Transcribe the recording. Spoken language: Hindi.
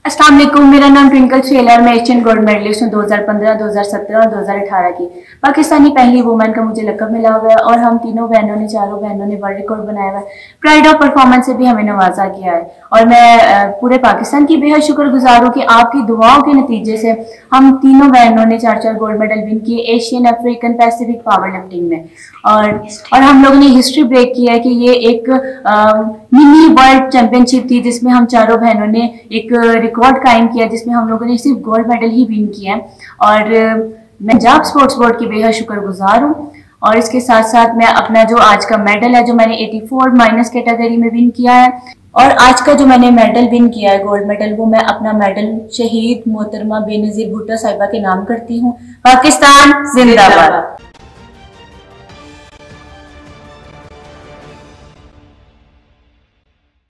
अस्सलाम वालेकुम, मेरा नाम ट्विंकल शेल है और मैं एशियन गोल्ड मेडलिस्ट हूँ 2015, 2017 और 2018 की। पाकिस्तानी पहली वुमेन का मुझे लक़ब मिला हुआ है और हम तीनों बहनों ने, चारों बहनों ने वर्ल्ड रिकॉर्ड बनाया हुआ है। प्राइड ऑफ परफॉर्मेंस से भी हमें नवाजा गया है और मैं पूरे पाकिस्तान की बेहद शुक्रगुजार हूँ कि आपकी दुआओं के नतीजे से हम तीनों बहनों ने 4-4 गोल्ड मेडल विन किए Asian, African, Pacific power lifting में। और हम लोगों ने हिस्ट्री ब्रेक किया है कि ये एक मिनी वर्ल्ड चैंपियनशिप थी जिसमें हम चारों बहनों ने एक रिकॉर्ड कायम किया जिसमें हम लोगों ने सिर्फ गोल्ड मेडल ही विन किया है। और मैं पंजाब स्पोर्ट्स बोर्ड की बेहद शुक्रगुजार हूँ। और इसके साथ साथ मैं अपना जो आज का मेडल है जो मैंने 84 माइनस कैटेगरी में विन किया है, और आज का जो मैंने मेडल विन किया है गोल्ड मेडल, वो मैं अपना मेडल शहीद मोहतरमा बेनज़ीर भुट्टो साहिबा के नाम करती हूँ। पाकिस्तान जिंदाबाद।